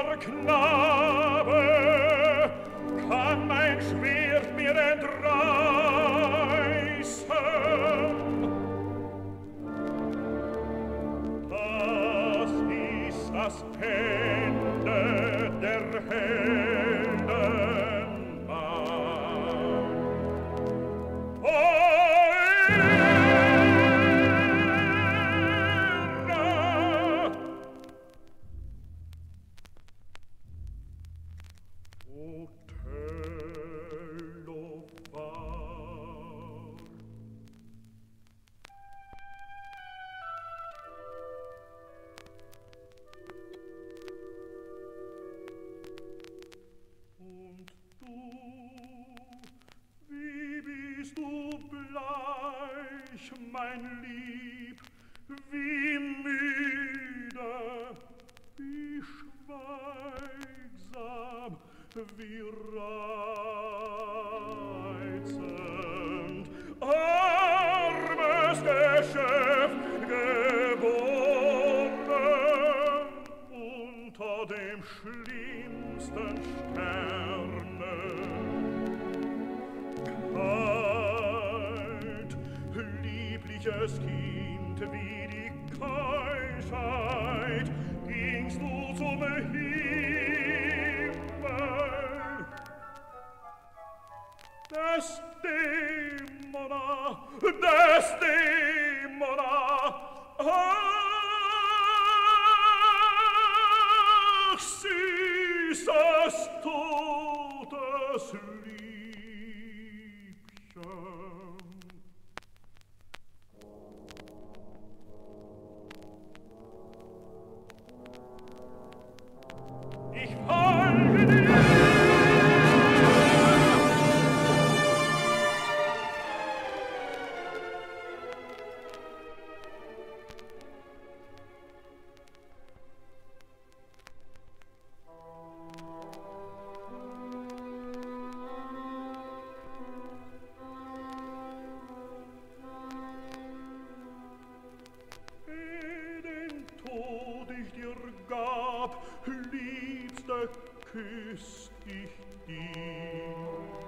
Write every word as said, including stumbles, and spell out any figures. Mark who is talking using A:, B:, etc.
A: junger Knabe, kann mein Schwert mir entreißen. Das ist das Ende der Heldenmann. Othello war. Und du, wie bist du bleich, mein Lieb, wie müde, wie schweigsam, wie reizend, armes Geschöpf, geboren unter dem schlimmsten Sterne. Kalt, liebliches Kind, wie die Keuschheit, gingst du zum Himmel. Desdemona, Desdemona, ach, süßes totes Liebchen. Ich folge dir. Den Tod ich dir gab, Liebste, küsst ich dich.